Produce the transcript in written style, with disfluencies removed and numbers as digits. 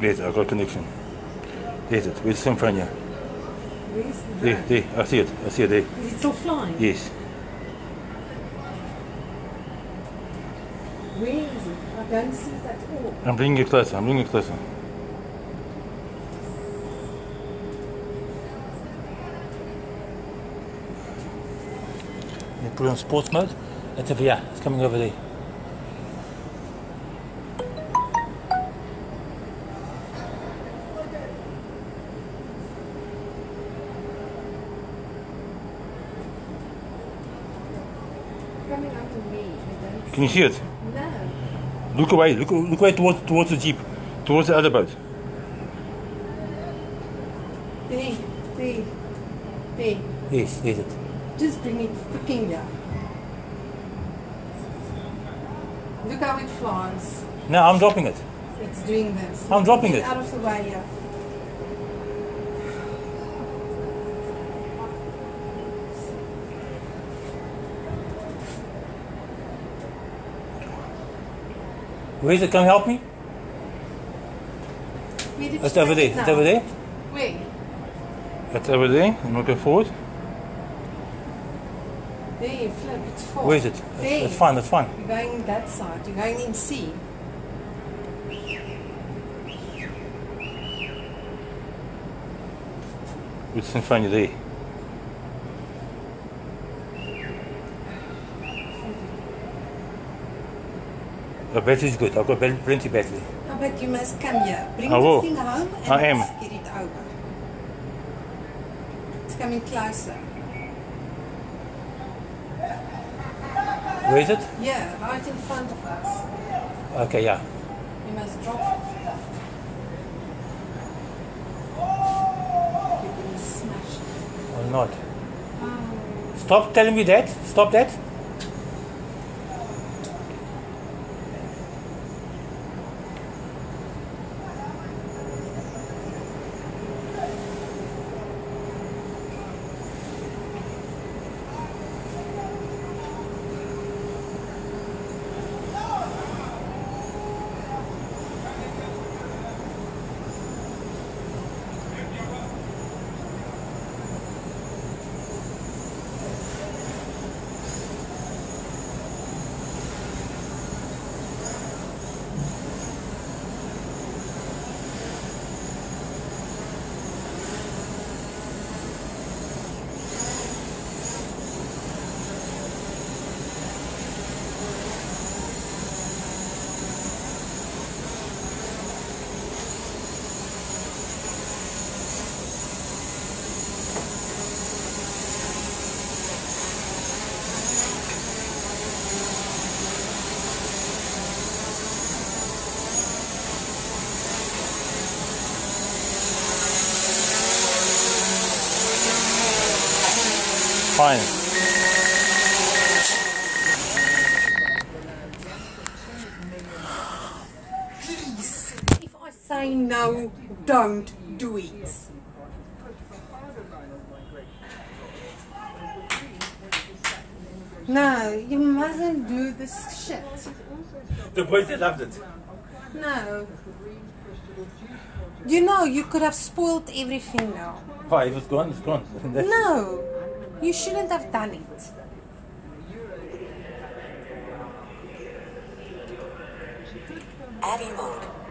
There's it, I've got connection. There's it, where's the sun from here? Where's the There, there, I see it there. Is it still flying? Yes. Where is it? I don't see it at all. I'm bringing it closer, I'm bringing it closer. You put it on sports mode. It's over here, it's coming over there. Coming up to me. Can you see it? No. Look away towards the jeep, towards the other boat. There. Yes, there's it. Just bring it freaking here. Look how it flies. No, I'm dropping it. It's doing this. I'm dropping Get it. out of the way here. Where is it? Come help me. Where did It's you over take there. it It's now? over there. Where? It's over there. I'm looking forward. There, flip, it's full. Where is it? There. It's fine. It's fine. You're going that side. You're going in C. It's in front of you there. The battery's good. I've got plenty battery. Oh, but you must come here. Bring I will. the thing home and I am. let's get it over. It's coming closer. Where is it? Yeah, right in front of us. Okay, yeah. You must drop it. You're going to smash it. Or not. Oh. Stop telling me that. Stop that. Fine. Please, if I say no, don't do it. No, you mustn't do this shit. The boys, they loved it. No. You know, you could have spoiled everything now. Why? If it's gone, it's gone. No, you shouldn't have done it. Addy mode.